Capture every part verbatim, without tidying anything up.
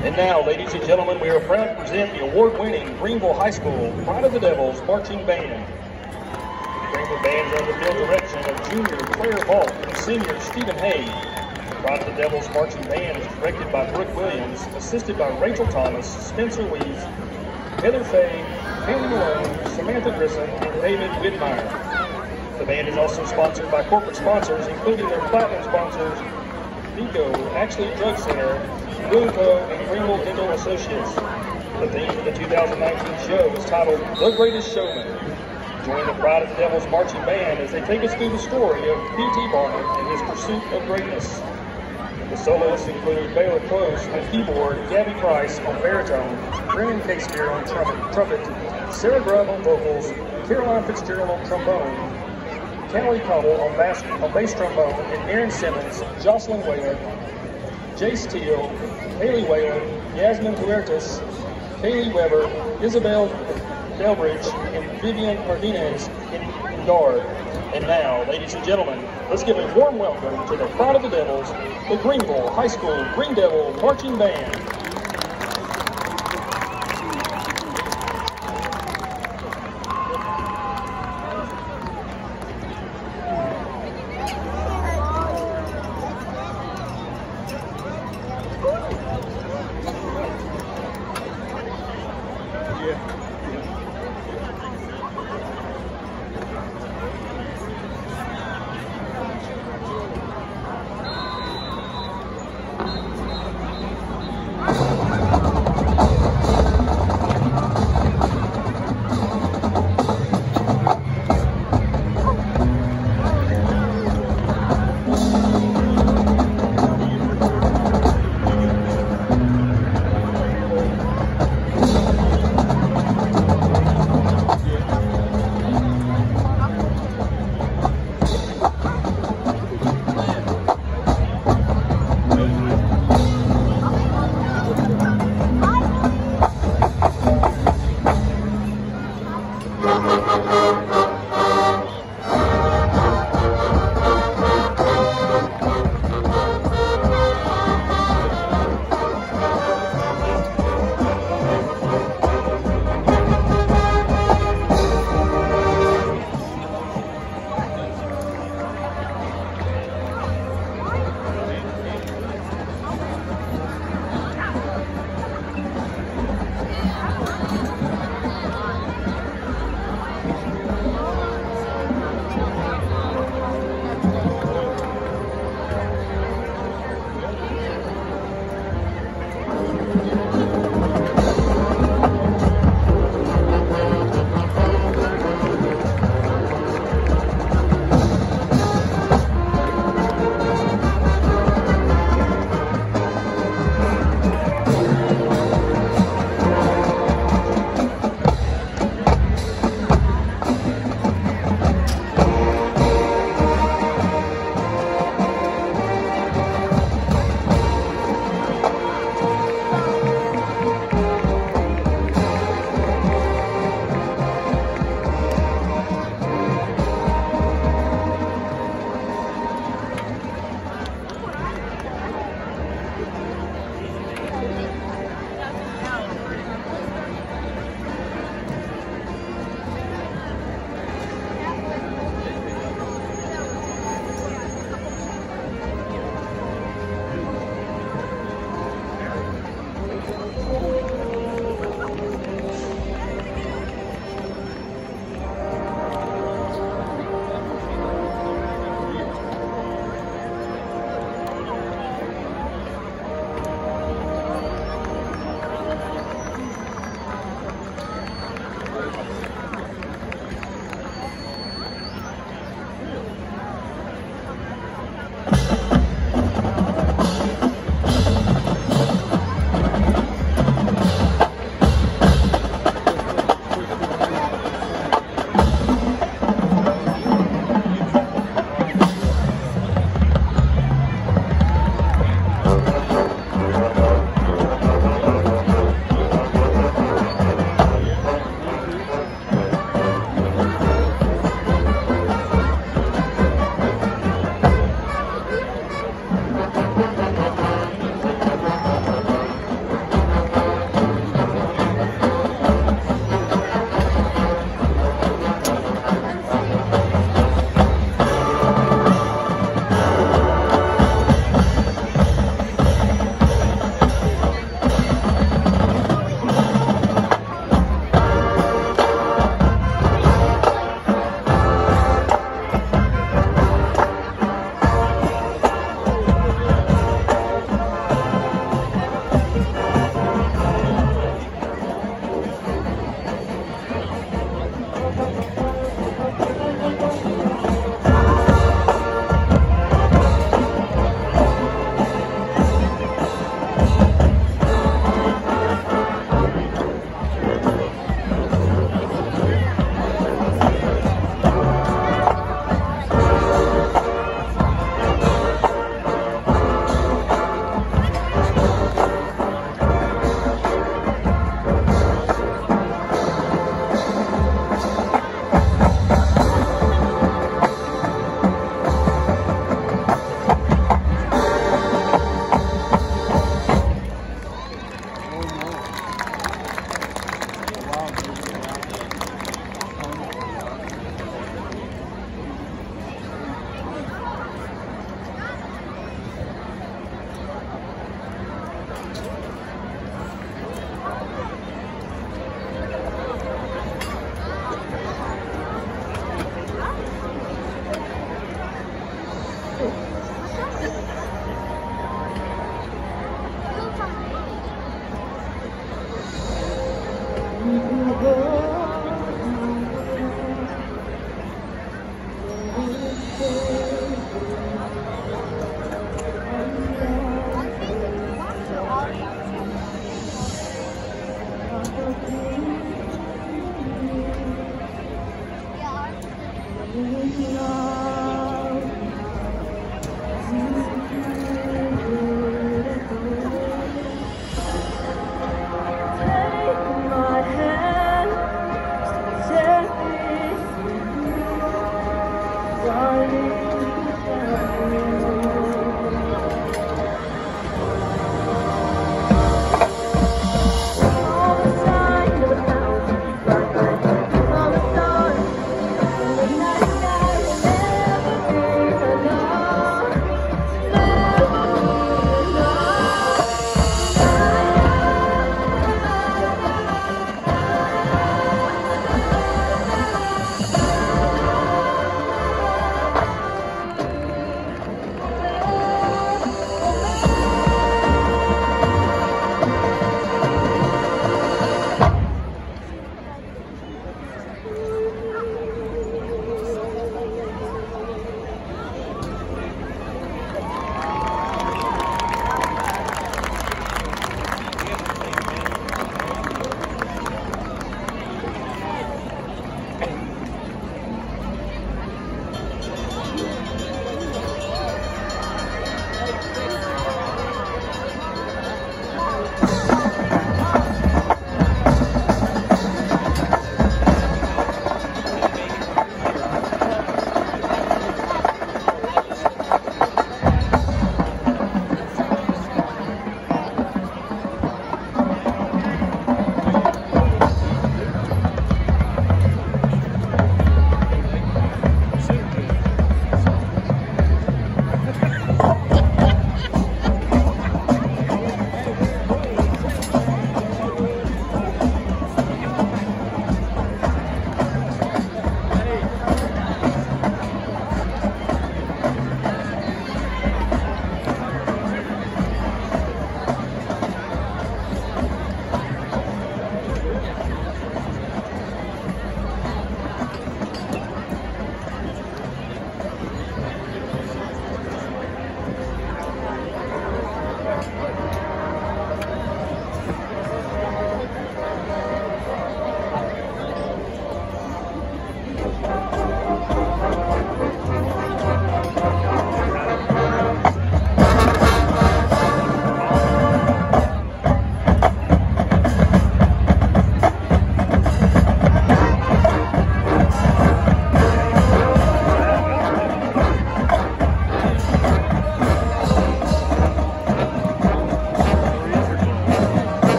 And now, ladies and gentlemen, we are proud to present the award-winning Greeneville High School Pride of the Devils Marching Band. The Greeneville Band is under the field direction of junior Claire Vault and senior Stephen Hay. The Pride of the Devils Marching Band is directed by Brooke Williams, assisted by Rachel Thomas, Spencer Weeds, Heather Fay, Haley Malone, Samantha Grissom, and David Widmeyer. The band is also sponsored by corporate sponsors, including their platinum sponsors, Nico, Ashley Drug Center, Boonco, and Greeneville Dental Associates. The theme for the two thousand nineteen show is titled The Greatest Showman. Join the Pride of the Devils Marching Band as they take us through the story of P T Barnett and his pursuit of greatness. The soloists include Baylor Close on keyboard, Gabby Price on baritone, Brennan Casemier on trumpet, trumpet, Sarah Grubb on vocals, Caroline Fitzgerald on trombone, Callie Cobble on bass, on bass trombone, and Aaron Simmons, Jocelyn Whalen, Jace Teal, Haley Whalen, Yasmin Huertas, Kaylee Weber, Isabel Delbridge, and Vivian Martinez in, in guard. And now, ladies and gentlemen, let's give a warm welcome to the Pride of the Devils, the Greeneville High School Green Devil Marching Band.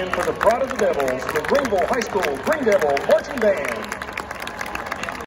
And for the Pride of the Devils, the Greeneville High School Green Devil Marching Band.